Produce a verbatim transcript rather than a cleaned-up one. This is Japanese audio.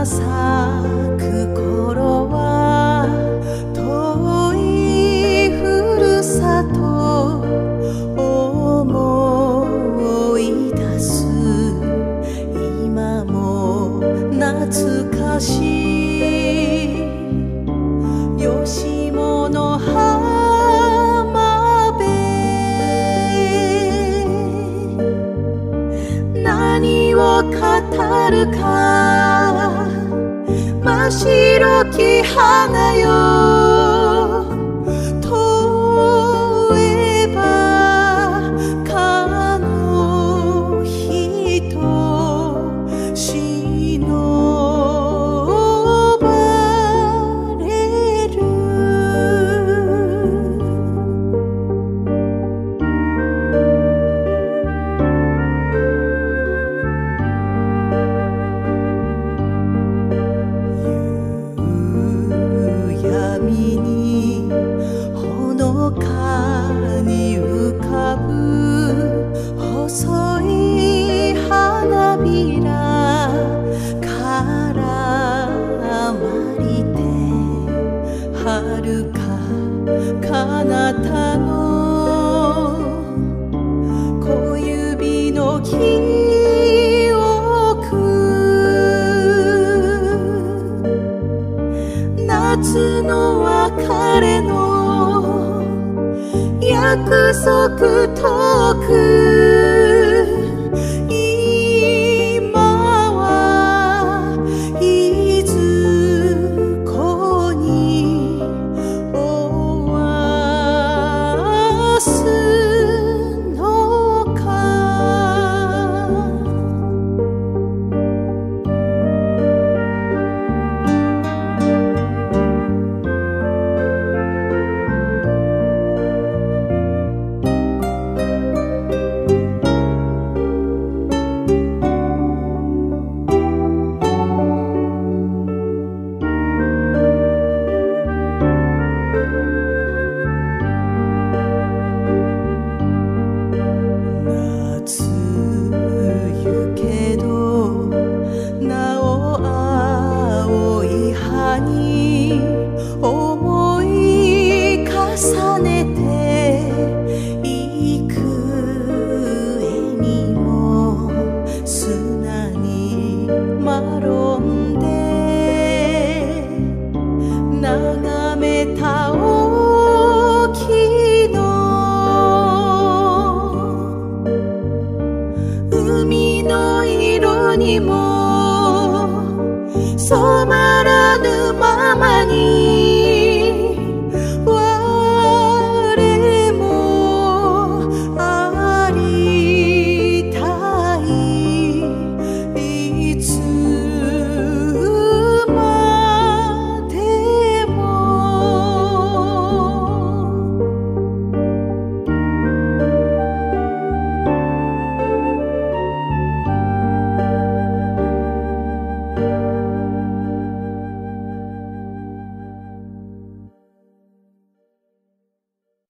花咲く頃は遠いふるさと思い出す。今も懐かしい吉物浜辺。何を語るか真っ白き花よ。問えばかの人忍ばれる。闇にほのかに浮かぶ細い花びらからまりて遥か彼方の小指の記憶。夏の別れの約束遠く。今はいずこにおわすのか。夏ゆけどなお青い葉に思い重ねていく。絵にも砂にまろんで眺めた沖の海の色にも染ま